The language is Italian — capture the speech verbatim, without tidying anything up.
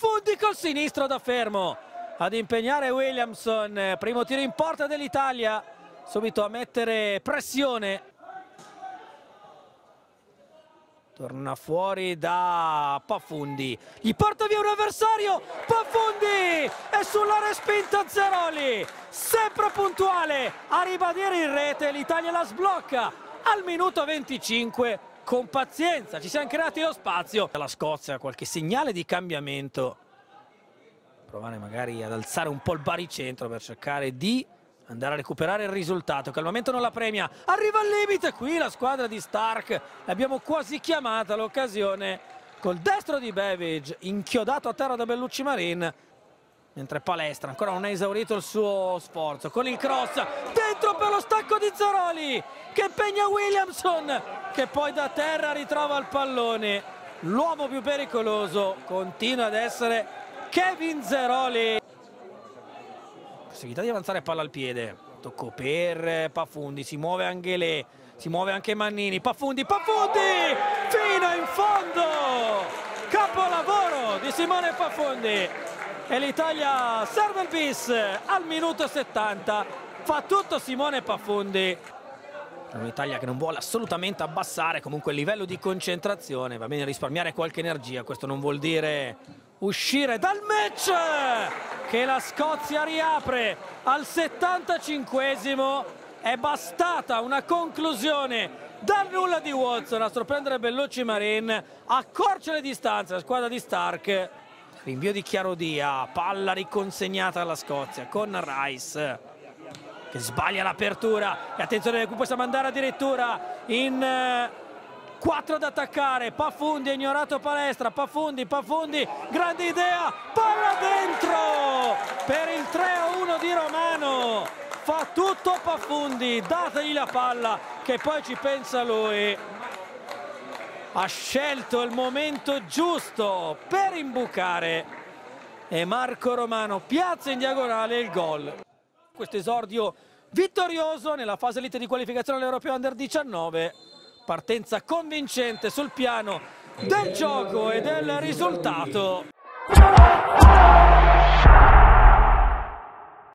Paffundi col sinistro da fermo ad impegnare Williamson, primo tiro in porta dell'Italia, subito a mettere pressione. Torna fuori da Paffundi, gli porta via un avversario, Paffundi è sulla respinta Zeroli, sempre puntuale a ribadire in rete, l'Italia la sblocca al minuto venticinque con pazienza, ci siamo creati lo spazio. La Scozia qualche segnale di cambiamento, provare magari ad alzare un po' il baricentro per cercare di andare a recuperare il risultato che al momento non la premia. Arriva al limite qui la squadra di Stark, l'abbiamo quasi chiamata l'occasione col destro di Beveridge, inchiodato a terra da Bellucci Marin, mentre Palestra ancora non ha esaurito il suo sforzo con il cross dentro per lo stacco di Zeroli che impegna Williamson, che poi da terra ritrova il pallone. L'uomo più pericoloso continua ad essere Kevin Zeroli. Possibilità di avanzare palla al piede, tocco per Paffundi, si muove Angelè, si muove anche Mannini, Paffundi, Paffundi fino in fondo, capolavoro di Simone Paffundi e l'Italia serve il bis al minuto settanta, fa tutto Simone Paffundi. Un'Italia che non vuole assolutamente abbassare comunque il livello di concentrazione, va bene risparmiare qualche energia, questo non vuol dire uscire dal match che la Scozia riapre al settantacinquesimo. È bastata una conclusione dal nulla di Watson a sorprendere Bellucci Marin, accorcia le distanze la squadra di Stark. Rinvio di Chiarodia, palla riconsegnata alla Scozia con Rice che sbaglia l'apertura e attenzione, qui possiamo andare addirittura in quattro ad attaccare. Paffundi ha ignorato Palestra, Paffundi, Paffundi, grande idea, palla dentro per il tre a uno di Romano. Fa tutto Paffundi, dategli la palla che poi ci pensa lui. Ha scelto il momento giusto per imbucare e Marco Romano piazza in diagonale il gol. Questo esordio vittorioso nella fase elite di qualificazione all'Europeo Under diciannove. Partenza convincente sul piano del gioco e del risultato.